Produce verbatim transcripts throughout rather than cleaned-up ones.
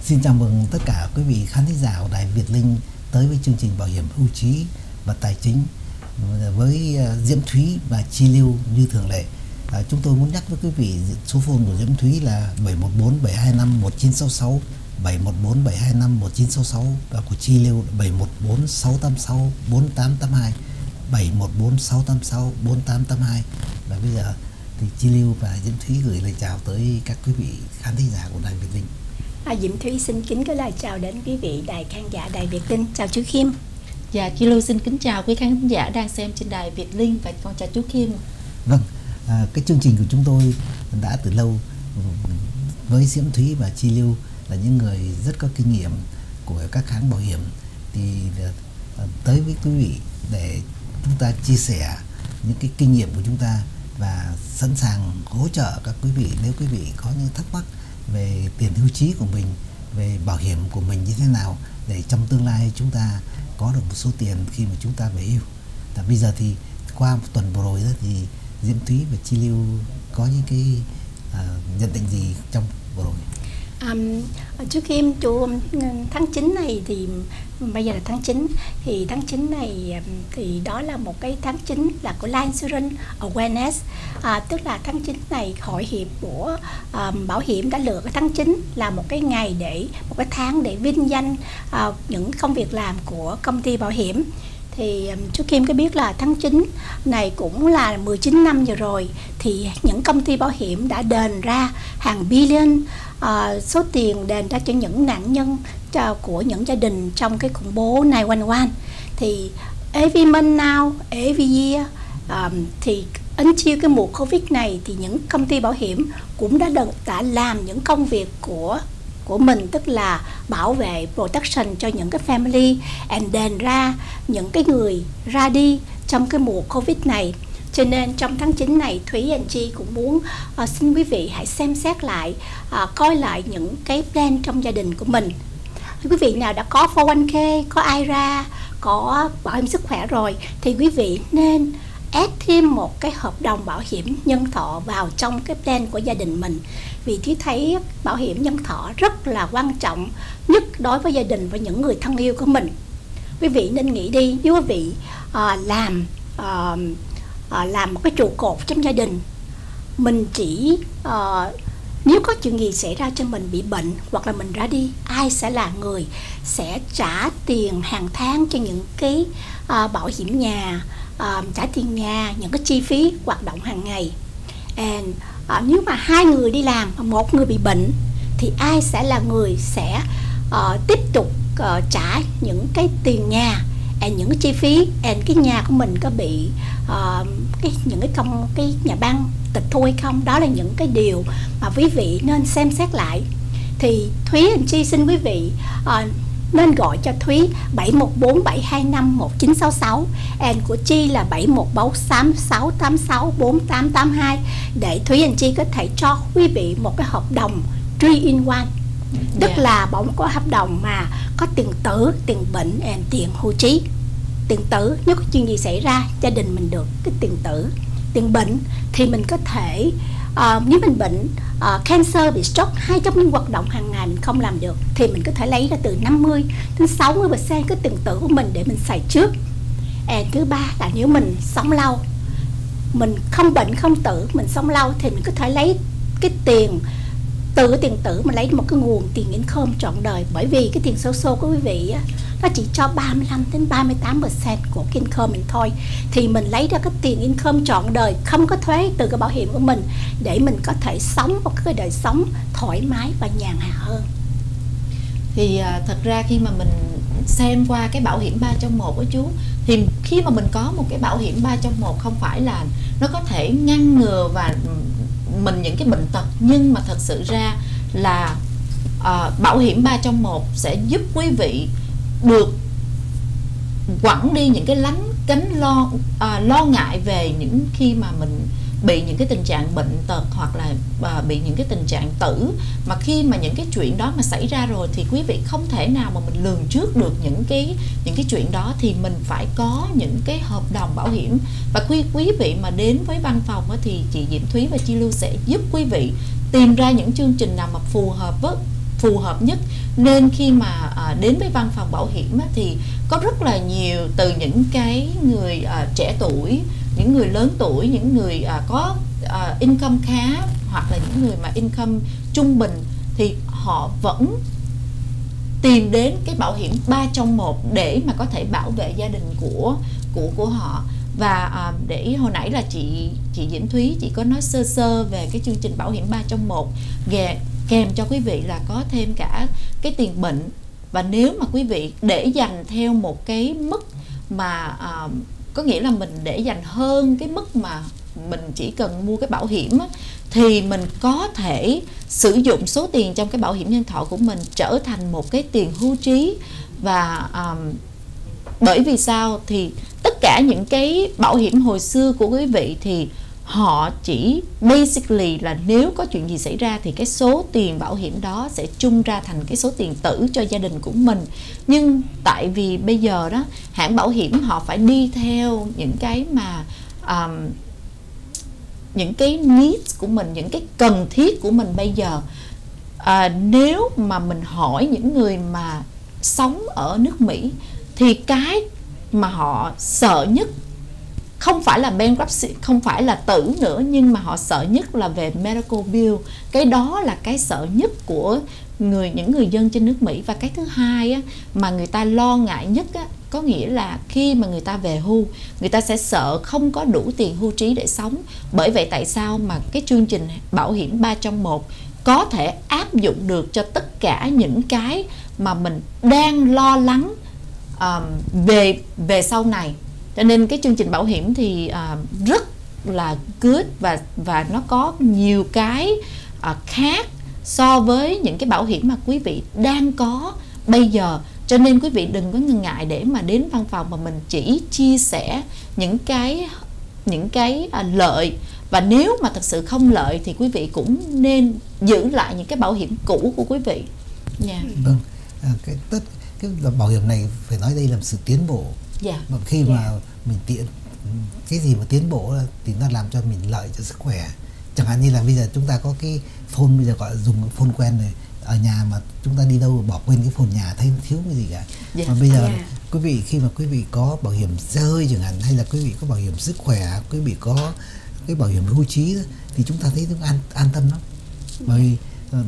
Xin chào mừng tất cả quý vị khán thính giả của Đài Việt Linh tới với chương trình Bảo hiểm hưu trí và tài chính với Diễm Thúy và Chi Lưu như thường lệ. À, chúng tôi muốn nhắc với quý vị số phone của Diễm Thúy là bảy một bốn bảy hai năm một chín sáu sáu, bảy một bốn bảy hai năm một chín sáu sáu và của Chi Lưu là bảy một bốn sáu tám sáu bốn tám tám hai, bảy một bốn sáu tám sáu bốn tám tám hai. Và bây giờ thì Chi Lưu và Diễm Thúy gửi lời chào tới các quý vị khán thính giả của Đài Việt Linh. À, Diễm Thúy xin kính gửi lời chào đến quý vị đài khán giả Đài Việt Linh. Chào chú Khiêm. Dạ, Chi Lưu xin kính chào quý khán giả đang xem trên Đài Việt Linh và con chào chú Khiêm. Vâng, à, cái chương trình của chúng tôi đã từ lâu với Diễm Thúy và Chi Lưu là những người rất có kinh nghiệm của các hãng bảo hiểm, thì à, tới với quý vị để chúng ta chia sẻ những cái kinh nghiệm của chúng ta và sẵn sàng hỗ trợ các quý vị nếu quý vị có những thắc mắc về tiền hưu trí của mình, về bảo hiểm của mình như thế nào để trong tương lai chúng ta có được một số tiền khi mà chúng ta về hưu. Và bây giờ thì qua một tuần vừa rồi đó thì Diễm Thúy và Chi Lưu có những cái uh, nhận định gì trong vừa rồi? Um, chú Khiêm, chú tháng chín này thì bây giờ là tháng chín thì tháng chín này thì đó là một cái tháng chín là của Life Insurance Awareness, à, tức là tháng chín này hội hiệp của um, bảo hiểm đã lựa cái tháng chín là một cái ngày để một cái tháng để vinh danh uh, những công việc làm của công ty bảo hiểm. Thì um, chú Kim có biết là tháng chín này cũng là mười chín năm vừa rồi thì những công ty bảo hiểm đã đền ra hàng billion uh, số tiền đền ra cho những nạn nhân cho, của những gia đình trong cái khủng bố nine one one. Thì every month now, every year um, thì until cái mùa Covid này thì những công ty bảo hiểm cũng đã đợt, đã làm những công việc của của mình, tức là bảo vệ protection cho những cái family and đền ra những cái người ra đi trong cái mùa Covid này. Cho nên trong tháng chín này Thúy and Chi cũng muốn uh, xin quý vị hãy xem xét lại, uh, coi lại những cái plan trong gia đình của mình. Quý vị nào đã có four oh one k, có i ra a, có bảo hiểm sức khỏe rồi thì quý vị nên add thêm một cái hợp đồng bảo hiểm nhân thọ vào trong cái plan của gia đình mình. Vì Thúy thấy bảo hiểm nhân thọ rất là quan trọng nhất đối với gia đình và những người thân yêu của mình. Quý vị nên nghĩ đi, nếu quý vị uh, làm uh, uh, làm một cái trụ cột trong gia đình, mình chỉ uh, nếu có chuyện gì xảy ra cho mình bị bệnh hoặc là mình ra đi, ai sẽ là người sẽ trả tiền hàng tháng cho những cái uh, bảo hiểm nhà, uh, trả tiền nhà, những cái chi phí hoạt động hàng ngày. And uh, nếu mà hai người đi làm, một người bị bệnh thì ai sẽ là người sẽ uh, tiếp tục uh, trả những cái tiền nhà and những cái chi phí, and cái nhà của mình có bị uh, cái những cái công cái nhà băng tịch thu hay không. Đó là những cái điều mà quý vị nên xem xét lại. Thì Thúy and Chi xin quý vị uh, nên gọi cho Thúy bảy một bốn bảy hai năm một chín sáu sáu, and của Chi là bảy một bốn sáu tám sáu bốn tám tám hai, để Thúy and Chi có thể cho quý vị một cái hợp đồng three in one, tức yeah. là bỗng có hợp đồng mà có tiền tử, tiền bệnh and tiền hưu trí. Tiền tử nếu có chuyện gì xảy ra gia đình mình được cái tiền tử. Tiền bệnh thì mình có thể uh, nếu mình bệnh uh, cancer, bị stroke, hai trong những hoạt động hàng ngày mình không làm được thì mình có thể lấy ra từ năm mươi đến sáu mươi phần trăm cái tiền tử của mình để mình xài trước. And thứ ba là nếu mình sống lâu, mình không bệnh không tử, mình sống lâu thì mình có thể lấy cái tiền từ tiền tử mà lấy một cái nguồn tiền income trọn đời. Bởi vì cái tiền xấu xô của quý vị á, nó chỉ cho ba mươi lăm đến ba mươi tám phần trăm của cái income mình thôi, thì mình lấy ra cái tiền income trọn đời không có thuế từ cái bảo hiểm của mình để mình có thể sống một cái đời sống thoải mái và nhàn hạ hơn. Thì uh, thật ra khi mà mình xem qua cái bảo hiểm ba trong một của chú, thì khi mà mình có một cái bảo hiểm ba trong một không phải là nó có thể ngăn ngừa và mình những cái bệnh tật, nhưng mà thật sự ra là uh, bảo hiểm ba trong một sẽ giúp quý vị được quẳng đi những cái lánh cánh lo uh, lo ngại về những khi mà mình bị những cái tình trạng bệnh tật hoặc là uh, bị những cái tình trạng tử. Mà khi mà những cái chuyện đó mà xảy ra rồi thì quý vị không thể nào mà mình lường trước được những cái những cái chuyện đó, thì mình phải có những cái hợp đồng bảo hiểm. Và quý quý vị mà đến với văn phòng thì chị Diễm Thúy và Chi Lưu sẽ giúp quý vị tìm ra những chương trình nào mà phù hợp với phù hợp nhất. Nên khi mà à, đến với văn phòng bảo hiểm á, thì có rất là nhiều, từ những cái người à, trẻ tuổi, những người lớn tuổi, những người à, có à, income khá, hoặc là những người mà income trung bình, thì họ vẫn tìm đến cái bảo hiểm ba trong một để mà có thể bảo vệ gia đình của của của họ. Và à, để hồi nãy là chị chị Diễm Thúy chị có nói sơ sơ về cái chương trình bảo hiểm ba trong một, kèm cho quý vị là có thêm cả cái tiền bệnh. Và nếu mà quý vị để dành theo một cái mức mà à, có nghĩa là mình để dành hơn cái mức mà mình chỉ cần mua cái bảo hiểm á, thì mình có thể sử dụng số tiền trong cái bảo hiểm nhân thọ của mình trở thành một cái tiền hưu trí. Và um, bởi vì sao? Thì tất cả những cái bảo hiểm hồi xưa của quý vị thì họ chỉ basically là nếu có chuyện gì xảy ra thì cái số tiền bảo hiểm đó sẽ chung ra thành cái số tiền tử cho gia đình của mình. Nhưng tại vì bây giờ đó, hãng bảo hiểm họ phải đi theo những cái mà um, những cái needs của mình, những cái cần thiết của mình bây giờ. À, nếu mà mình hỏi những người mà sống ở nước Mỹ thì cái mà họ sợ nhất không phải là bankruptcy, không phải là tử nữa, nhưng mà họ sợ nhất là về medical bill. Cái đó là cái sợ nhất của người những người dân trên nước Mỹ. Và cái thứ hai á, mà người ta lo ngại nhất á, có nghĩa là khi mà người ta về hưu, người ta sẽ sợ không có đủ tiền hưu trí để sống. Bởi vậy tại sao mà cái chương trình bảo hiểm ba trong một có thể áp dụng được cho tất cả những cái mà mình đang lo lắng um, về về sau này. Cho nên cái chương trình bảo hiểm thì uh, rất là good, và và nó có nhiều cái uh, khác so với những cái bảo hiểm mà quý vị đang có bây giờ. Cho nên quý vị đừng có ngần ngại để mà đến văn phòng mà mình chỉ chia sẻ những cái những cái uh, lợi. Và nếu mà thật sự không lợi thì quý vị cũng nên giữ lại những cái bảo hiểm cũ của quý vị. Yeah. Vâng, à, cái tất cái bảo hiểm này phải nói đây là một sự tiến bộ. Yeah. Mà khi yeah. mà mình tiện cái gì mà tiến bộ thì nó làm cho mình lợi cho sức khỏe. Chẳng hạn như là bây giờ chúng ta có cái phone, bây giờ gọi là dùng phone quen rồi, ở nhà mà chúng ta đi đâu bỏ quên cái phone nhà thấy thiếu cái gì cả. Yeah. Mà bây giờ yeah. quý vị khi mà quý vị có bảo hiểm xe hơi chẳng hạn, hay là quý vị có bảo hiểm sức khỏe, quý vị có cái bảo hiểm hưu trí thì chúng ta thấy cũng an an tâm lắm. Bởi vì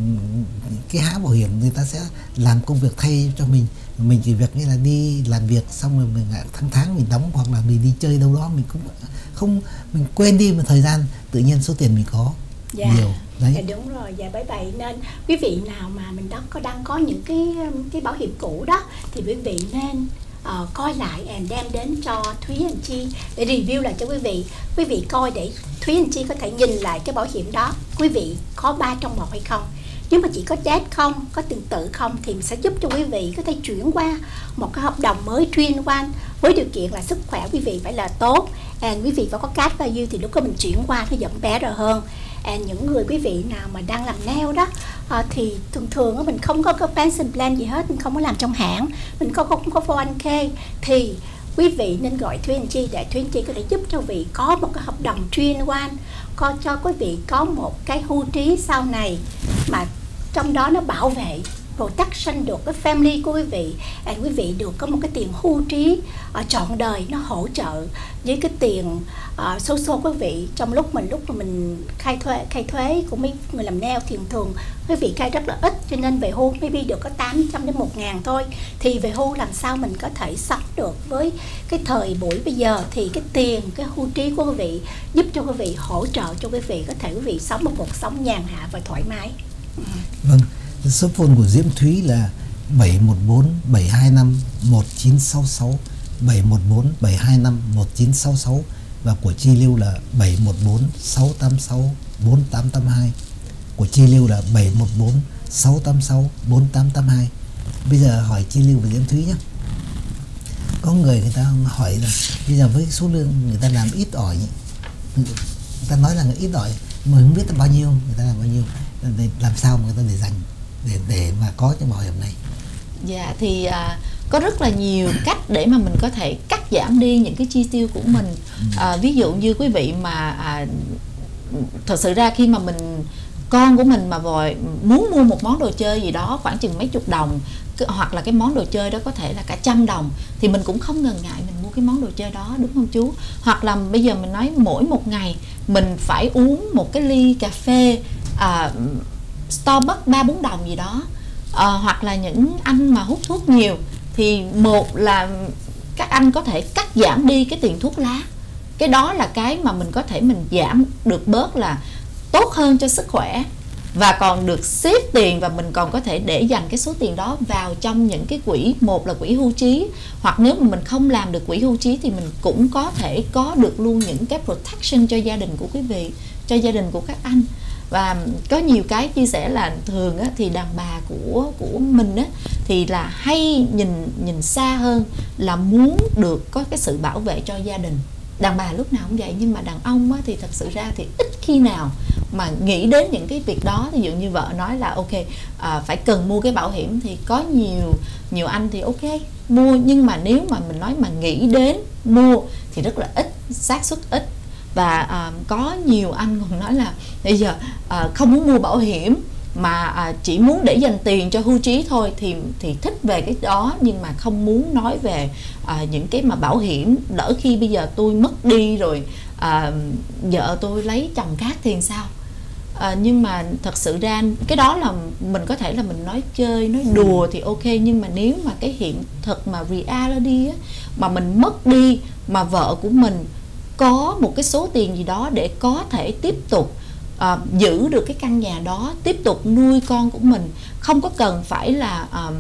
cái hãng bảo hiểm người ta sẽ làm công việc thay cho mình, mình chỉ việc như là đi làm việc xong rồi mình tháng tháng mình đóng, hoặc là mình đi chơi đâu đó mình cũng không, mình quên đi một thời gian tự nhiên số tiền mình có dạ. nhiều đấy. Dạ, đúng rồi. Dạ, bởi vậy nên quý vị nào mà mình đang có đang có những cái cái bảo hiểm cũ đó thì quý vị nên Uh, coi lại and đem đến cho Thúy anh Chi để review lại cho quý vị. Quý vị coi để Thúy anh Chi có thể nhìn lại cái bảo hiểm đó, quý vị có ba trong một hay không. Nếu mà chỉ có death không, có tiền tử không thì mình sẽ giúp cho quý vị có thể chuyển qua một cái hợp đồng mới chuyên quan, với điều kiện là sức khỏe quý vị phải là tốt and quý vị phải có cash value thì lúc đó mình chuyển qua nó vẫn better hơn. And những người quý vị nào mà đang làm nail đó à, thì thường thường á, mình không có cái pension plan gì hết, mình không có làm trong hãng, mình không, không có four oh one k thì quý vị nên gọi Thúy anh Chi để Thúy anh Chi có thể giúp cho quý vị có một cái hợp đồng chuyên quan, có cho quý vị có một cái hưu trí sau này mà trong đó nó bảo vệ protection được cái family của quý vị, and quý vị được có một cái tiền hưu trí uh, trọn đời, nó hỗ trợ với cái tiền uh, số số quý vị trong lúc mình lúc mà mình khai thuế khai thuế của mấy người làm nail thì thường quý vị khai rất là ít, cho nên về hưu maybe được có tám trăm đến một ngàn thôi. Thì về hưu làm sao mình có thể sống được với cái thời buổi bây giờ, thì cái tiền cái hưu trí của quý vị giúp cho quý vị, hỗ trợ cho quý vị có thể quý vị sống một cuộc sống nhàn hạ và thoải mái. Vâng. Số phone của Diễm Thúy là bảy một bốn bảy hai năm một chín sáu sáu, bảy một bốn bảy hai năm một chín sáu sáu, và của Chi Lưu là bảy một bốn sáu tám sáu bốn tám tám hai. Của Chi Lưu là bảy một bốn sáu tám sáu bốn tám tám hai. Bây giờ hỏi Chi Lưu và Diễm Thúy nhé. Có người người ta hỏi là bây giờ với số lượng người ta làm ít ỏi, người ta nói là người ít ỏi mà không biết là bao nhiêu, người ta làm bao nhiêu, để làm sao mà người ta để dành để để mà có cái bảo hiểm này? Dạ thì à, có rất là nhiều cách để mà mình có thể cắt giảm đi những cái chi tiêu của mình. À, ví dụ như quý vị mà à, thật sự ra khi mà mình con của mình mà vội muốn mua một món đồ chơi gì đó khoảng chừng mấy chục đồng, hoặc là cái món đồ chơi đó có thể là cả trăm đồng, thì mình cũng không ngần ngại mình mua cái món đồ chơi đó, đúng không chú? Hoặc là bây giờ mình nói mỗi một ngày mình phải uống một cái ly cà phê à, Starbucks ba bốn đồng gì đó, à, hoặc là những anh mà hút thuốc nhiều thì một là các anh có thể cắt giảm đi cái tiền thuốc lá. Cái đó là cái mà mình có thể mình giảm được bớt, là tốt hơn cho sức khỏe, và còn được xếp tiền, và mình còn có thể để dành cái số tiền đó vào trong những cái quỹ, một là quỹ hưu trí, hoặc nếu mà mình không làm được quỹ hưu trí thì mình cũng có thể có được luôn những cái protection cho gia đình của quý vị, cho gia đình của các anh. Và có nhiều cái chia sẻ là thường á, thì đàn bà của của mình á, thì là hay nhìn nhìn xa hơn, là muốn được có cái sự bảo vệ cho gia đình. Đàn bà lúc nào cũng vậy, nhưng mà đàn ông á, thì thật sự ra thì ít khi nào mà nghĩ đến những cái việc đó. Ví dụ như vợ nói là ok, à, phải cần mua cái bảo hiểm, thì có nhiều nhiều anh thì ok mua, nhưng mà nếu mà mình nói mà nghĩ đến mua thì rất là ít, xác suất ít. Và à, có nhiều anh còn nói là bây giờ à, không muốn mua bảo hiểm mà à, chỉ muốn để dành tiền cho hưu trí thôi, thì thì thích về cái đó, nhưng mà không muốn nói về à, những cái mà bảo hiểm đỡ khi bây giờ tôi mất đi rồi, à, vợ tôi lấy chồng khác thì sao. À, nhưng mà thật sự ra cái đó là mình có thể là mình nói chơi, nói đùa thì ok, nhưng mà nếu mà cái hiện thực mà reality á, mà mình mất đi mà vợ của mình có một cái số tiền gì đó để có thể tiếp tục à, giữ được cái căn nhà đó, tiếp tục nuôi con của mình, không có cần phải là um,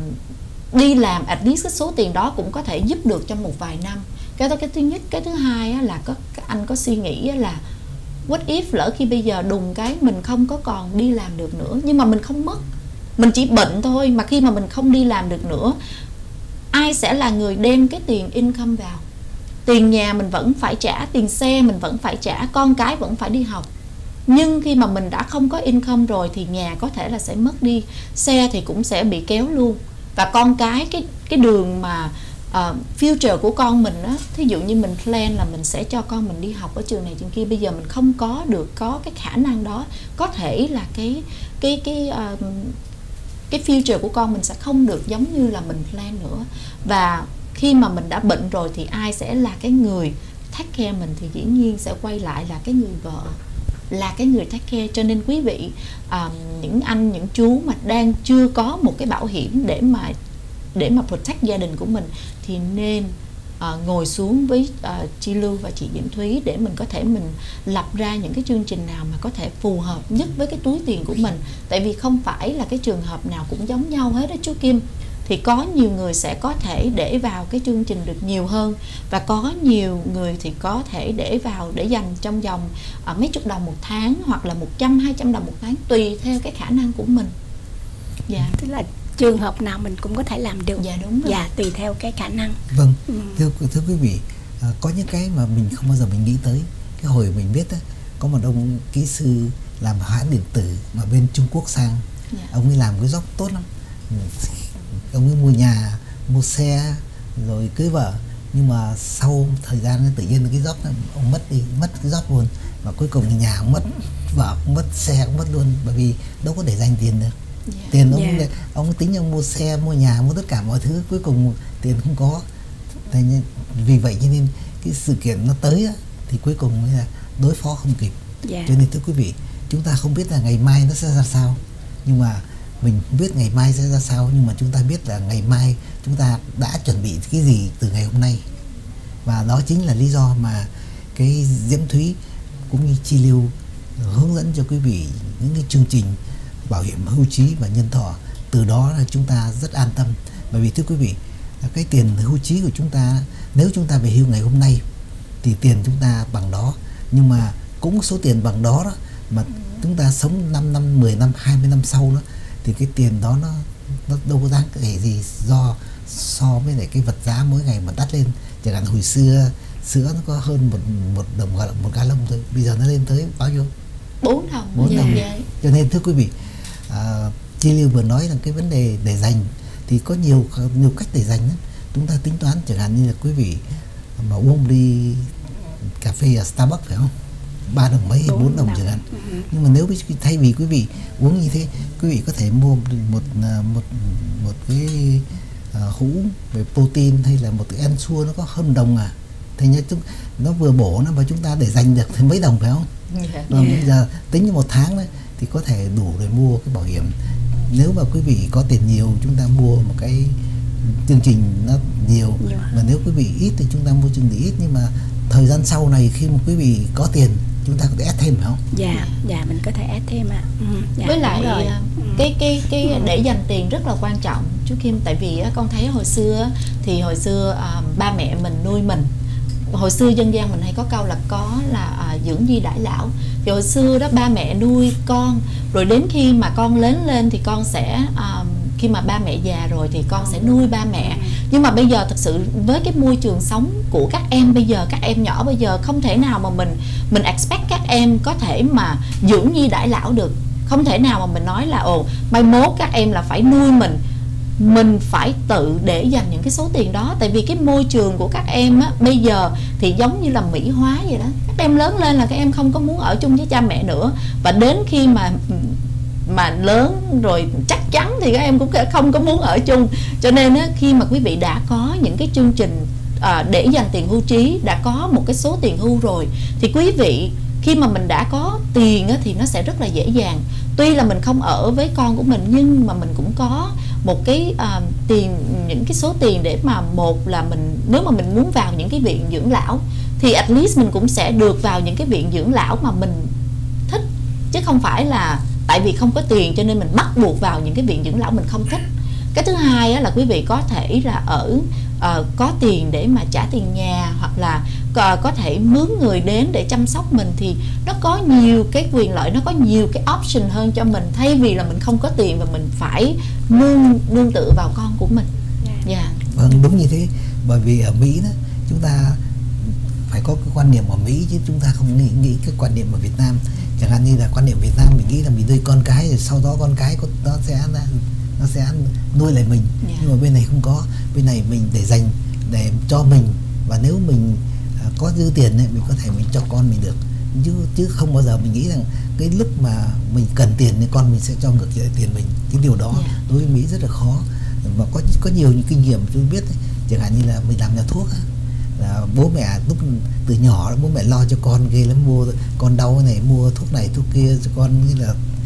đi làm, at least cái số tiền đó cũng có thể giúp được trong một vài năm. Cái đó cái thứ nhất. Cái thứ hai á, là có các anh có suy nghĩ á, là what if lỡ khi bây giờ đùng cái mình không có còn đi làm được nữa, nhưng mà mình không mất, mình chỉ bệnh thôi, mà khi mà mình không đi làm được nữa, ai sẽ là người đem cái tiền income vào? Tiền nhà mình vẫn phải trả, tiền xe mình vẫn phải trả, con cái vẫn phải đi học. Nhưng khi mà mình đã không có income rồi thì nhà có thể là sẽ mất đi, xe thì cũng sẽ bị kéo luôn. Và con cái, cái cái đường mà uh, future của con mình á, thí dụ như mình plan là mình sẽ cho con mình đi học ở trường này trường kia, bây giờ mình không có được có cái khả năng đó, có thể là cái cái cái uh, cái future của con mình sẽ không được giống như là mình plan nữa. Và khi mà mình đã bệnh rồi thì ai sẽ là cái người take care mình? Thì dĩ nhiên sẽ quay lại là cái người vợ, là cái người take care. Cho nên quý vị, um, những anh, những chú mà đang chưa có một cái bảo hiểm để mà để mà protect gia đình của mình, thì nên uh, ngồi xuống với uh, chị Lưu và chị Diễm Thúy để mình có thể mình lập ra những cái chương trình nào mà có thể phù hợp nhất với cái túi tiền của mình. Tại vì không phải là cái trường hợp nào cũng giống nhau hết đó chú Kim. Thì có nhiều người sẽ có thể để vào cái chương trình được nhiều hơn, và có nhiều người thì có thể để vào để dành trong vòng uh, mấy chục đồng một tháng, hoặc là một trăm, hai trăm đồng một tháng, tùy theo cái khả năng của mình. Dạ, tức là trường hợp nào mình cũng có thể làm được. Dạ đúng rồi. Dạ, tùy theo cái khả năng. Vâng, ừ. thưa, thưa quý vị, à, có những cái mà mình không bao giờ mình nghĩ tới. Cái hồi mình biết á, có một ông kỹ sư làm hãng điện tử mà bên Trung Quốc sang. Dạ. Ông ấy làm cái job tốt lắm. Ông ấy mua nhà, mua xe, rồi cưới vợ. Nhưng mà sau thời gian tự nhiên cái job này, ông mất đi, mất cái job luôn. Và cuối cùng nhà cũng mất, vợ cũng mất, xe cũng mất luôn. Bởi vì đâu có để dành tiền được. Yeah. Tiền ông, yeah. ông tính ông mua xe, mua nhà, mua tất cả mọi thứ, cuối cùng tiền không có. Vì vậy cho nên cái sự kiện nó tới á, thì cuối cùng là đối phó không kịp. Yeah. Cho nên thưa quý vị, chúng ta không biết là ngày mai nó sẽ ra sao, nhưng mà mình không biết ngày mai sẽ ra sao, nhưng mà chúng ta biết là ngày mai chúng ta đã chuẩn bị cái gì từ ngày hôm nay. Và đó chính là lý do mà cái Diễm Thúy cũng như Chi Lưu hướng dẫn cho quý vị những cái chương trình bảo hiểm hưu trí và nhân thọ. Từ đó là chúng ta rất an tâm. Bởi vì thưa quý vị, cái tiền hưu trí của chúng ta, nếu chúng ta về hưu ngày hôm nay thì tiền chúng ta bằng đó, nhưng mà cũng số tiền bằng đó đó mà chúng ta sống năm năm, mười năm, hai mươi năm sau đó, thì cái tiền đó nó, nó đâu có đáng kể gì do so với lại cái vật giá mỗi ngày mà đắt lên. Chẳng hạn hồi xưa sữa nó có hơn một, một đồng một gallon thôi, bây giờ nó lên tới bao nhiêu? Bốn đồng. Bốn đồng. Dạ. Cho nên thưa quý vị, à, Chi Lưu vừa nói rằng cái vấn đề để dành thì có nhiều nhiều cách để dành đó. Chúng ta tính toán chẳng hạn như là quý vị mà uống ly cà phê ở Starbucks phải không? ba đồng mấy hay bốn đồng chẳng hạn. Ừ. Nhưng mà nếu thay vì quý vị uống như thế, quý vị có thể mua một một một, một cái uh, hũ về protein hay là một cái Ensure nó có hơn đồng à. Thì nhá, chúng nó vừa bổ nó và chúng ta để dành được thì mấy đồng phải không? Yeah. Và bây giờ tính như một tháng đấy thì có thể đủ để mua cái bảo hiểm. Nếu mà quý vị có tiền nhiều, chúng ta mua một cái chương trình nó nhiều. Yeah. Mà nếu quý vị ít thì chúng ta mua chương trình ít, nhưng mà thời gian sau này khi mà quý vị có tiền, chúng ta có thể ép thêm phải không? Dạ, yeah, dạ yeah, mình có thể ép thêm ạ. À. Ừ, yeah, với lại rồi. cái cái cái ừ. để dành tiền rất là quan trọng chú Kim, tại vì con thấy hồi xưa thì hồi xưa à, ba mẹ mình nuôi mình. Hồi xưa dân gian mình hay có câu là có là à, dưỡng nhi đãi lão. Thì hồi xưa đó ba mẹ nuôi con, rồi đến khi mà con lớn lên thì con sẽ à, khi mà ba mẹ già rồi thì con sẽ nuôi ba mẹ. Nhưng mà bây giờ thật sự với cái môi trường sống của các em bây giờ, các em nhỏ bây giờ không thể nào mà mình mình expect các em có thể mà dưỡng nhi đãi lão được. Không thể nào mà mình nói là ồ mai mốt các em là phải nuôi mình. Mình phải tự để dành những cái số tiền đó. Tại vì cái môi trường của các em á, bây giờ thì giống như là Mỹ hóa vậy đó. Các em lớn lên là các em không có muốn ở chung với cha mẹ nữa. Và đến khi mà mà lớn rồi chắc chắn thì các em cũng không có muốn ở chung. Cho nên á, khi mà quý vị đã có những cái chương trình à, để dành tiền hưu trí, đã có một cái số tiền hưu rồi, thì quý vị khi mà mình đã có tiền á, thì nó sẽ rất là dễ dàng. Tuy là mình không ở với con của mình, nhưng mà mình cũng có một cái uh, tiền, những cái số tiền để mà một là mình, nếu mà mình muốn vào những cái viện dưỡng lão thì at least mình cũng sẽ được vào những cái viện dưỡng lão mà mình thích, chứ không phải là tại vì không có tiền cho nên mình bắt buộc vào những cái viện dưỡng lão mình không thích. Cái thứ hai á, là quý vị có thể là ở uh, có tiền để mà trả tiền nhà, hoặc là uh, có thể mướn người đến để chăm sóc mình, thì nó có nhiều cái quyền lợi, nó có nhiều cái option hơn cho mình, thay vì là mình không có tiền và mình phải nương nương tựa vào con của mình. Yeah. Yeah. Vâng, đúng như thế. Bởi vì ở Mỹ đó, chúng ta phải có cái quan niệm ở Mỹ, chứ chúng ta không nghĩ, nghĩ cái quan niệm ở Việt Nam. Chẳng hạn như là quan niệm Việt Nam mình nghĩ là mình nuôi con cái rồi sau đó con cái nó sẽ nó sẽ nuôi lại mình. Yeah. Nhưng mà bên này không có. Bên này mình để dành để cho mình, và nếu mình à, có dư tiền ấy, mình có thể mình cho con mình được, chứ chứ không bao giờ mình nghĩ rằng cái lúc mà mình cần tiền thì con mình sẽ cho ngược lại tiền mình. Cái điều đó yeah. đối với Mỹ rất là khó. Và có có nhiều những kinh nghiệm tôi biết ấy. Chẳng hạn như là mình làm nhà thuốc ấy, là bố mẹ lúc từ nhỏ bố mẹ lo cho con ghê lắm, mua con đau này mua thuốc này thuốc kia cho con, như là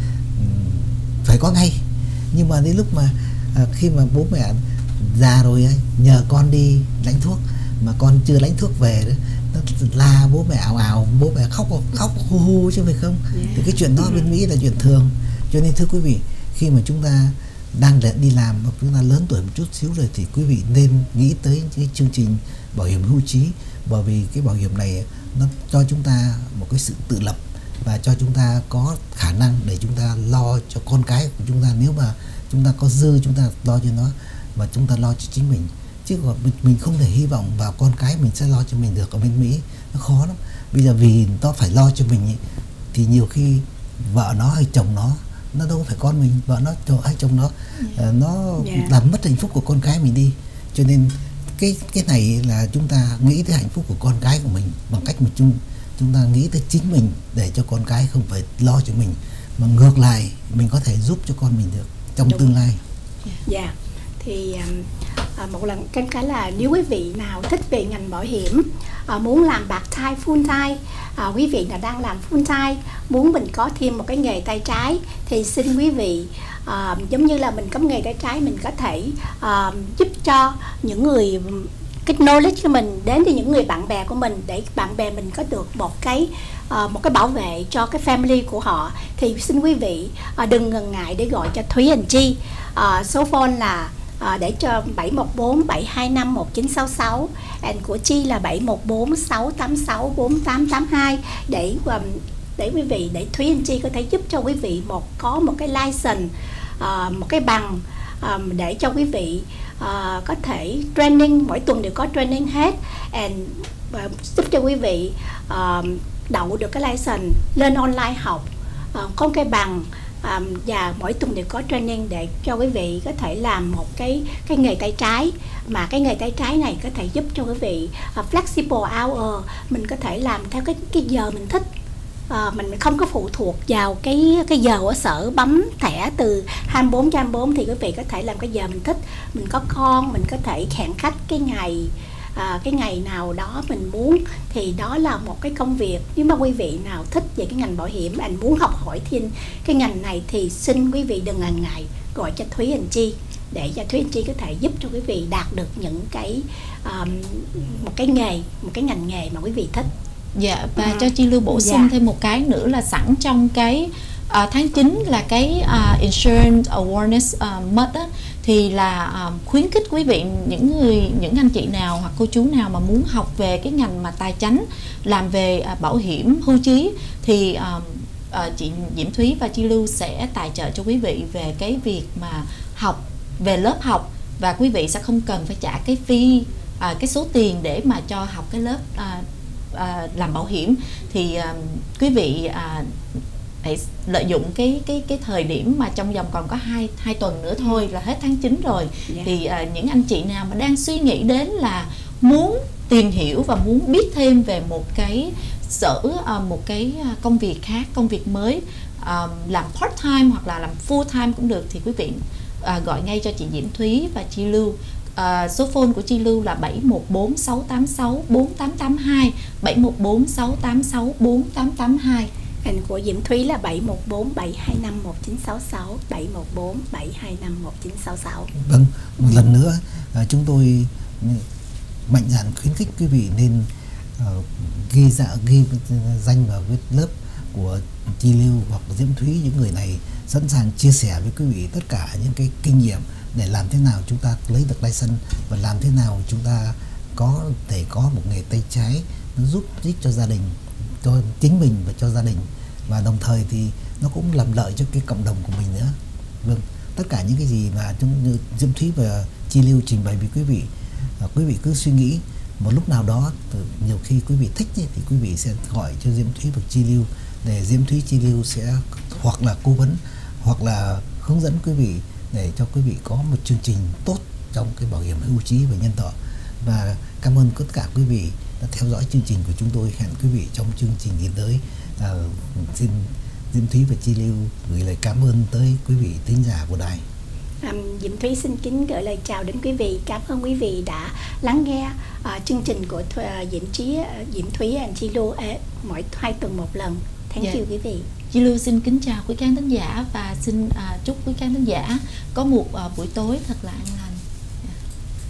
um, phải có ngay. Nhưng mà đến lúc mà à, khi mà bố mẹ già rồi ấy, nhờ con đi lãnh thuốc mà con chưa lãnh thuốc về đó, nó la bố mẹ ảo ảo, bố mẹ khóc khóc hu hu chứ phải không? Yeah. Thì cái chuyện đó bên Mỹ là chuyện thường. Cho nên thưa quý vị, khi mà chúng ta đang đi làm hoặc chúng ta lớn tuổi một chút xíu rồi thì quý vị nên nghĩ tới cái chương trình bảo hiểm hưu trí, bởi vì cái bảo hiểm này nó cho chúng ta một cái sự tự lập và cho chúng ta có khả năng để chúng ta lo cho con cái của chúng ta. Nếu mà chúng ta có dư chúng ta lo cho nó và chúng ta lo cho chính mình, chứ còn mình không thể hy vọng vào con cái mình sẽ lo cho mình được. Ở bên Mỹ nó khó lắm. Bây giờ vì nó phải lo cho mình ấy, thì nhiều khi vợ nó hay chồng nó nó đâu phải con mình, vợ nó hay chồng nó yeah. nó yeah. làm mất hạnh phúc của con cái mình đi. Cho nên cái cái này là chúng ta nghĩ tới hạnh phúc của con cái của mình bằng cách mà chúng chúng ta nghĩ tới chính mình, để cho con cái không phải lo cho mình, mà ngược lại mình có thể giúp cho con mình được trong Đúng. tương lai. Dạ. Yeah. Thì à, một lần cái cái là nếu quý vị nào thích về ngành bảo hiểm, à, muốn làm part time full time, à, quý vị là đang làm full time, muốn mình có thêm một cái nghề tay trái, thì xin quý vị à, giống như là mình có nghề tay trái, mình có thể à, giúp cho những người cái knowledge của mình đến với những người bạn bè của mình, để bạn bè mình có được một cái uh, một cái bảo vệ cho cái family của họ. Thì xin quý vị uh, đừng ngần ngại để gọi cho Thúy and Chi. Uh, số phone là uh, để cho bảy một bốn bảy hai năm một chín sáu sáu, and của Chi là bảy một bốn sáu tám sáu bốn tám tám hai, để um, để quý vị, để Thúy and Chi có thể giúp cho quý vị một có một cái license, uh, một cái bằng um, để cho quý vị Uh, có thể training, mỗi tuần đều có training hết, and uh, giúp cho quý vị uh, đậu được cái license, lên online học, uh, có cái bằng, um, và mỗi tuần đều có training để cho quý vị có thể làm một cái cái nghề tay trái, mà cái nghề tay trái này có thể giúp cho quý vị uh, flexible hour, mình có thể làm theo cái cái giờ mình thích. À, mình không có phụ thuộc vào cái cái giờ ở sở bấm thẻ từ hai mươi bốn trên hai mươi bốn, thì quý vị có thể làm cái giờ mình thích. Mình có con, mình có thể hẹn khách cái ngày à, cái ngày nào đó mình muốn, thì đó là một cái công việc. Nếu mà quý vị nào thích về cái ngành bảo hiểm, anh muốn học hỏi thêm cái ngành này, thì xin quý vị đừng ngần ngại gọi cho Thúy and Chi, để cho Thúy and Chi có thể giúp cho quý vị đạt được những cái um, một cái nghề, một cái ngành nghề mà quý vị thích. Dạ, và à, cho Chi Lưu bổ sung dạ. thêm một cái nữa là sẵn trong cái uh, tháng chín là cái uh, Insurance Awareness uh, Month á, thì là uh, khuyến khích quý vị, những người những anh chị nào hoặc cô chú nào mà muốn học về cái ngành mà tài chánh, làm về uh, bảo hiểm hưu trí, thì uh, uh, chị Diễm Thúy và Chi Lưu sẽ tài trợ cho quý vị về cái việc mà học về lớp học, và quý vị sẽ không cần phải trả cái fee, uh, cái số tiền để mà cho học cái lớp uh, À, làm bảo hiểm. Thì à, quý vị à, hãy lợi dụng cái cái cái thời điểm mà trong vòng còn có hai hai tuần nữa thôi là hết tháng chín rồi. Yeah. Thì à, những anh chị nào mà đang suy nghĩ đến là muốn tìm hiểu và muốn biết thêm về một cái sở à, một cái công việc khác, công việc mới, à, làm part time hoặc là làm full time cũng được, thì quý vị à, gọi ngay cho chị Diễm Thúy và Chi Lưu. À, số phone của Chi Lưu là bảy một bốn sáu tám sáu bốn tám tám hai, bảy một bốn sáu tám sáu bốn tám tám hai. Hình của Diễm Thúy là bảy một bốn bảy hai năm một chín sáu sáu, bảy một bốn bảy hai năm một chín sáu sáu. Vâng, một lần nữa à, chúng tôi mạnh dạn khuyến khích quý vị nên uh, ghi dạ ghi danh vào cái lớp của Chi Lưu hoặc Diễm Thúy. Những người này sẵn sàng chia sẻ với quý vị tất cả những cái kinh nghiệm để làm thế nào chúng ta lấy được license, và làm thế nào chúng ta có thể có một nghề tay trái nó giúp ích cho gia đình, cho chính mình và cho gia đình, và đồng thời thì nó cũng làm lợi cho cái cộng đồng của mình nữa. Vâng, tất cả những cái gì mà chúng như Diễm Thúy và Chi Lưu trình bày với quý vị, à, quý vị cứ suy nghĩ một lúc nào đó, nhiều khi quý vị thích thì quý vị sẽ gọi cho Diễm Thúy và Chi Lưu, để Diễm Thúy Chi Lưu sẽ hoặc là cố vấn hoặc là hướng dẫn quý vị để cho quý vị có một chương trình tốt trong cái bảo hiểm hưu trí và nhân thọ. Và cảm ơn tất cả quý vị đã theo dõi chương trình của chúng tôi. Hẹn quý vị trong chương trình đến tới. À, xin Diễm Thúy và Chi Lưu gửi lời cảm ơn tới quý vị thính giả của đài. Um, Diễm Thúy xin kính gửi lời chào đến quý vị. Cảm ơn quý vị đã lắng nghe uh, chương trình của uh, Diễm Trí, uh, Diễm Thúy và Chi Lưu uh, mỗi hai tuần một lần. Thank yeah. you quý vị. Chi Lưu xin kính chào quý khán thính giả, và xin uh, chúc quý khán thính giả có một uh, buổi tối thật là an lành.